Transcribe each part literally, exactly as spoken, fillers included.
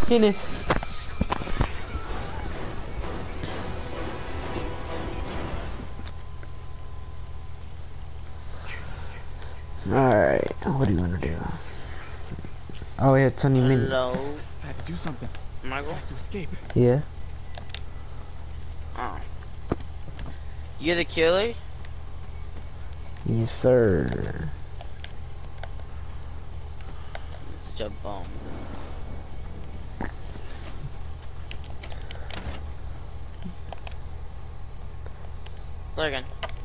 Penis. Alright, what do you want to do? Oh, yeah, twenty minutes. Hello? I have to do something. Michael? I have to escape. Yeah. Oh. You're the killer? Yes, sir. Such a bum. Lurgan.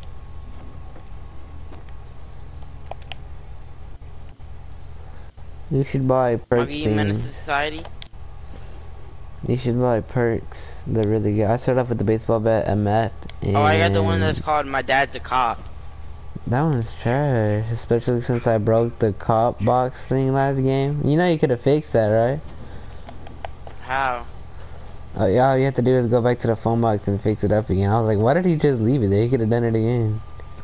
You should buy perk Are you menace to things. society? You should buy perks. They're really good. I started off with the baseball bat, a map, and Oh, I got the one that's called My Dad's a Cop. that one's trash. Especially since I broke the cop box thing last game. You know you could have fixed that, right? How? Oh, yeah, all you have to do is go back to the phone box and fix it up again. I was like, why did he just leave it there? He could have done it again.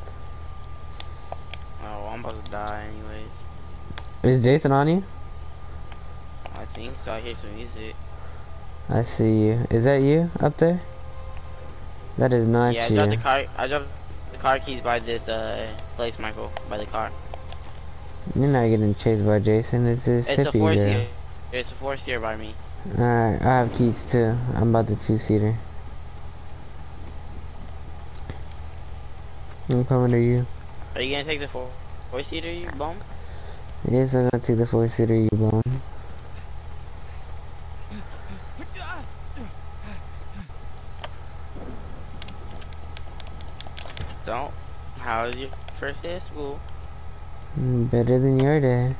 Oh, I'm about to die anyways. Is Jason on you? I think so. I hear some music. I see you. Is that you up there? That is not Yeah, I you. dropped the car. I dropped the car keys by this uh place, Michael. By the car. You're not getting chased by Jason. It's this It's a hippie force girl. here. It's a force here by me. Alright, I have keys too. I'm about the two-seater. I'm coming to you. Are you gonna take the four four seater, you bum? Yes, I'm gonna take the four-seater, you bum. Don't. How was your first day of school? Mm, better than your day.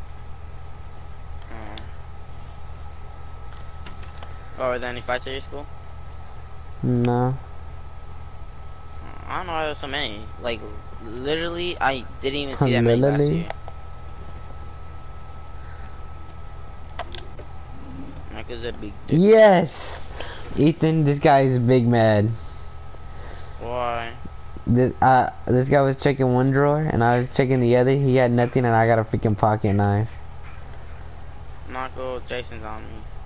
Oh, are there any fights at your school? No. I don't know why there's so many. Like, literally, I didn't even see that many last Literally? year. Michael's a big dick. Yes! Ethan, this guy is big mad. Why? This, uh, this guy was checking one drawer, and I was checking the other. He had nothing, and I got a freaking pocket knife. Michael, Jason's on me.